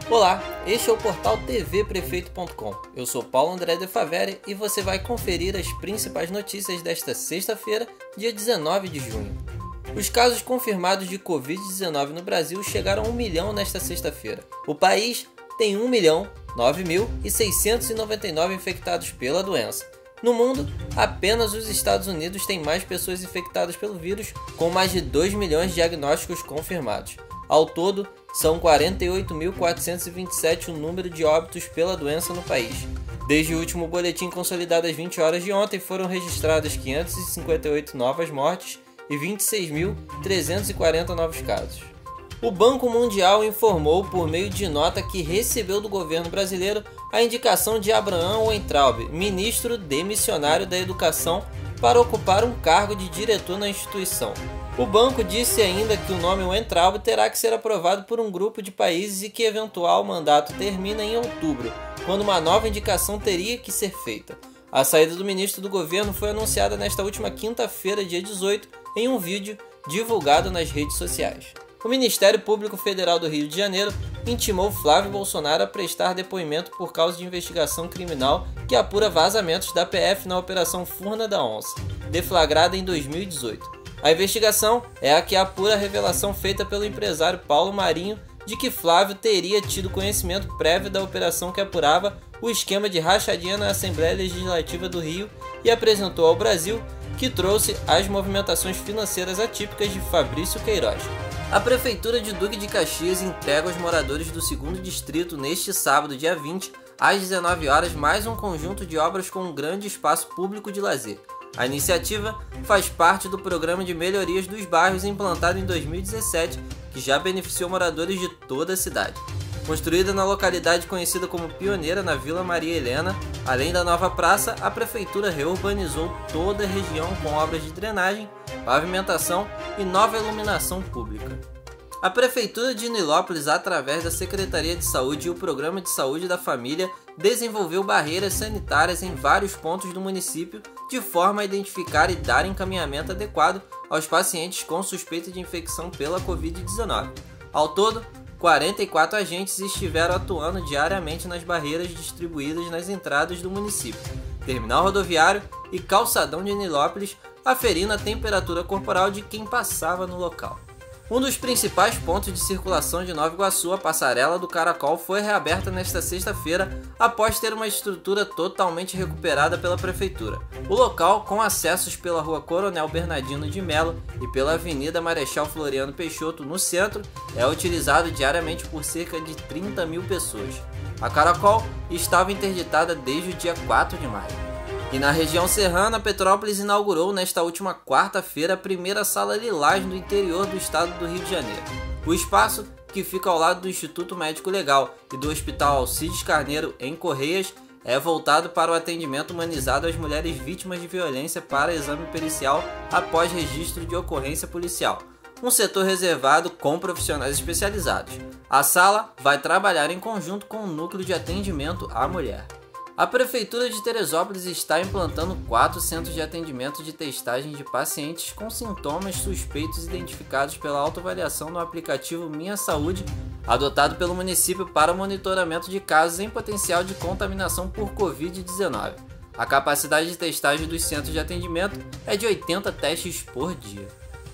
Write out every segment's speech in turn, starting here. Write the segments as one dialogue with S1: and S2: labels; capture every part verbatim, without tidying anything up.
S1: Olá, este é o portal T V Prefeito ponto com. Eu sou Paulo André de Favere e você vai conferir as principais notícias desta sexta-feira, dia dezenove de junho. Os casos confirmados de covid dezenove no Brasil chegaram a um milhão nesta sexta-feira. O país tem um milhão nove mil seiscentos e noventa e nove infectados pela doença. No mundo, apenas os Estados Unidos têm mais pessoas infectadas pelo vírus, com mais de dois milhões de diagnósticos confirmados. Ao todo, são quarenta e oito mil quatrocentos e vinte e sete o número de óbitos pela doença no país. Desde o último boletim consolidado às vinte horas de ontem, foram registradas quinhentas e cinquenta e oito novas mortes e vinte e seis mil trezentos e quarenta novos casos. O Banco Mundial informou por meio de nota que recebeu do governo brasileiro a indicação de Abraham Weintraub, ministro demissionário da Educação, para ocupar um cargo de diretor na instituição. O banco disse ainda que o nome Weintraub terá que ser aprovado por um grupo de países e que eventual mandato termina em outubro, quando uma nova indicação teria que ser feita. A saída do ministro do governo foi anunciada nesta última quinta-feira, dia dezoito, em um vídeo divulgado nas redes sociais. O Ministério Público Federal do Rio de Janeiro intimou Flávio Bolsonaro a prestar depoimento por causa de investigação criminal que apura vazamentos da P F na Operação Furna da Onça, deflagrada em dois mil e dezoito. A investigação é a que apura a revelação feita pelo empresário Paulo Marinho de que Flávio teria tido conhecimento prévio da operação que apurava o esquema de rachadinha na Assembleia Legislativa do Rio e apresentou ao Brasil, que trouxe as movimentações financeiras atípicas de Fabrício Queiroz. A Prefeitura de Duque de Caxias entrega aos moradores do segundo Distrito neste sábado, dia vinte, às dezenove horas, mais um conjunto de obras com um grande espaço público de lazer. A iniciativa faz parte do programa de melhorias dos bairros implantado em dois mil e dezessete, que já beneficiou moradores de toda a cidade. Construída na localidade conhecida como Pioneira, na Vila Maria Helena, além da nova praça, a Prefeitura reurbanizou toda a região com obras de drenagem, pavimentação e nova iluminação pública. A Prefeitura de Nilópolis, através da Secretaria de Saúde e o Programa de Saúde da Família, desenvolveu barreiras sanitárias em vários pontos do município, de forma a identificar e dar encaminhamento adequado aos pacientes com suspeita de infecção pela covid dezenove. Ao todo, quarenta e quatro agentes estiveram atuando diariamente nas barreiras distribuídas nas entradas do município, terminal rodoviário e calçadão de Nilópolis, aferindo a temperatura corporal de quem passava no local. Um dos principais pontos de circulação de Nova Iguaçu, a Passarela do Caracol, foi reaberta nesta sexta-feira após ter uma estrutura totalmente recuperada pela Prefeitura. O local, com acessos pela Rua Coronel Bernardino de Melo e pela Avenida Marechal Floriano Peixoto no centro, é utilizado diariamente por cerca de trinta mil pessoas. A Caracol estava interditada desde o dia quatro de maio. E na região serrana, Petrópolis inaugurou nesta última quarta-feira a primeira sala Lilás no interior do estado do Rio de Janeiro. O espaço, que fica ao lado do Instituto Médico Legal e do Hospital Alcides Carneiro, em Correias, é voltado para o atendimento humanizado às mulheres vítimas de violência para exame pericial após registro de ocorrência policial, um setor reservado com profissionais especializados. A sala vai trabalhar em conjunto com o Núcleo de Atendimento à Mulher. A Prefeitura de Teresópolis está implantando quatro centros de atendimento de testagem de pacientes com sintomas suspeitos identificados pela autoavaliação no aplicativo Minha Saúde, adotado pelo município para o monitoramento de casos em potencial de contaminação por covid dezenove. A capacidade de testagem dos centros de atendimento é de oitenta testes por dia.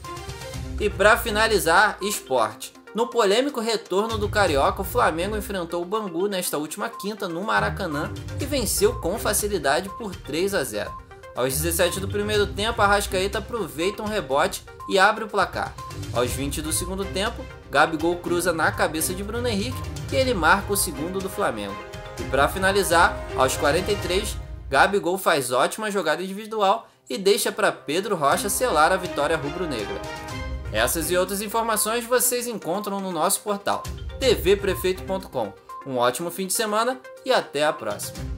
S1: E para finalizar, esporte. No polêmico retorno do Carioca, o Flamengo enfrentou o Bangu nesta última quinta no Maracanã e venceu com facilidade por três a zero. Aos dezessete do primeiro tempo, Arrascaeta aproveita um rebote e abre o placar. Aos vinte do segundo tempo, Gabigol cruza na cabeça de Bruno Henrique e ele marca o segundo do Flamengo. E para finalizar, aos quarenta e três, Gabigol faz ótima jogada individual e deixa para Pedro Rocha selar a vitória rubro-negra. Essas e outras informações vocês encontram no nosso portal T V Prefeito ponto com. Um ótimo fim de semana e até a próxima!